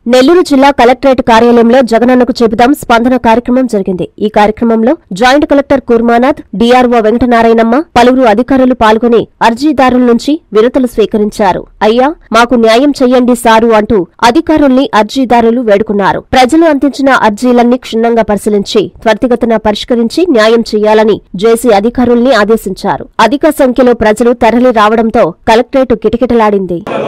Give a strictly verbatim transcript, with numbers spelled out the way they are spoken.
నెల్లూరు జిల్లా కలెక్టరేట్ కార్యాలయంలో జగనన్నకు చెబుదాం స్పందన కార్యక్రమం జరిగింది. ఈ కార్యక్రమంలో joint collector Kurmanath, DRO Venkatanarayanamma, పలువురు అధికారులు పాల్గొని అర్జీదారుల నుంచి వినతులు స్వీకరించారు. అయ్యా, మాకు న్యాయం చెయ్యండి సారు అంటూ అధికారుల్ని అర్జీదారులు వేడుకున్నారు. ప్రజలు అందించిన అర్జీలన్నీ క్షుణ్ణంగా పరిశీలించి త్వరితగతిన పరిష్కరించి న్యాయం చెయ్యాలని జేసీ అధికారుల్ని ఆదేశించారు. అధిక సంఖ్యలో ప్రజలు తరలి రావడంతో కలెక్టరేట్ కిటకిటలాడింది.